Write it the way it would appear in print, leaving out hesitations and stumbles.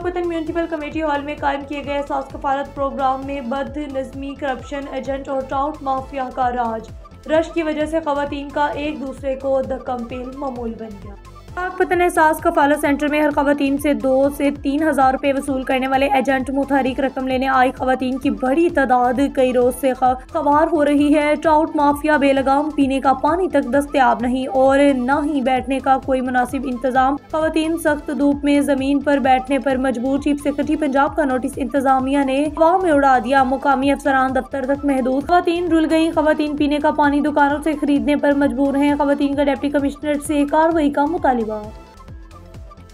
Pakpattan municipal committee hall में कायम किए गए सास कफालत प्रोग्राम में बदनज़मी, करप्शन, एजेंट और ट्राउट माफिया का राज। रश की वजह से खवातीन का एक दूसरे को धक्कम-पेल मामूल बन गया। पाकपतन एहसास कफालत सेंटर में हर खवातीन से 2 से 3 हज़ार रुपये वसूल करने वाले एजेंट मुतहरिक रकम लेने आई खवातीन की बड़ी तादाद कई रोज से खबार हो रही है। ट्राउट माफिया बेलगाम, पीने का पानी तक दस्तयाब नहीं और न ही बैठने का कोई मुनासिब इंतजाम। खवातीन सख्त धूप में जमीन पर बैठने पर मजबूर। चीफ सेक्रेटरी पंजाब का नोटिस इंतजामिया ने हवा में उड़ा दिया। मुकामी अफसरान दफ्तर तक महदूद। खवातीन रुल गई। खवातीन पीने का पानी दुकानों से खरीदने पर मजबूर हैं। खवातीन का डिप्टी कमिश्नर से कार्रवाई का मुतालिबा।